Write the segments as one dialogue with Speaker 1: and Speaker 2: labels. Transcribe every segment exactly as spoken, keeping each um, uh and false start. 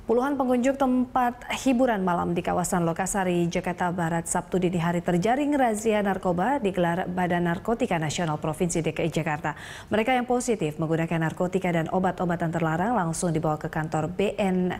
Speaker 1: Puluhan pengunjung tempat hiburan malam di kawasan Lokasari, Jakarta Barat, Sabtu dini hari terjaring razia narkoba digelar Badan Narkotika Nasional Provinsi D K I Jakarta. Mereka yang positif menggunakan narkotika dan obat-obatan terlarang langsung dibawa ke kantor B N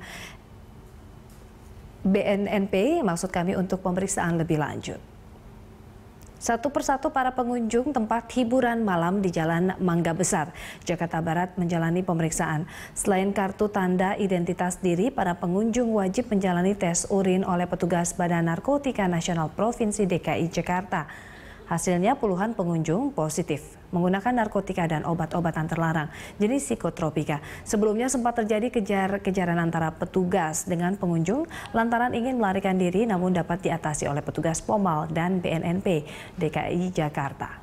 Speaker 1: B N N P, maksud kami untuk pemeriksaan lebih lanjut. Satu persatu para pengunjung tempat hiburan malam di Jalan Mangga Besar, Jakarta Barat menjalani pemeriksaan. Selain kartu tanda identitas diri, para pengunjung wajib menjalani tes urin oleh petugas Badan Narkotika Nasional Provinsi D K I Jakarta. Hasilnya puluhan pengunjung positif menggunakan narkotika dan obat-obatan terlarang jenis psikotropika. Sebelumnya sempat terjadi kejar-kejaran antara petugas dengan pengunjung lantaran ingin melarikan diri, namun dapat diatasi oleh petugas Pomal dan B N N P D K I Jakarta.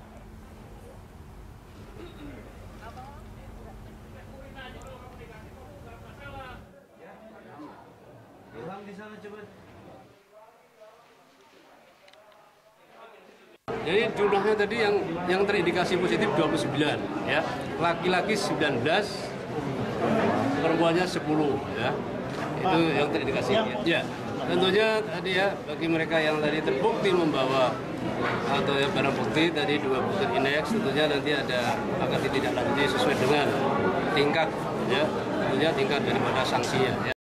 Speaker 2: Jadi jumlahnya tadi yang yang terindikasi positif dua puluh sembilan, ya. Laki-laki sembilan belas, perempuannya sepuluh, ya. Itu yang terindikasi. Ya. Tentunya tadi ya, bagi mereka yang tadi terbukti membawa atau ya barang bukti tadi dua bukti indeks, tentunya nanti ada akan ditindaklanjuti sesuai dengan tingkat, ya. Tentunya tingkat daripada sanksinya, ya.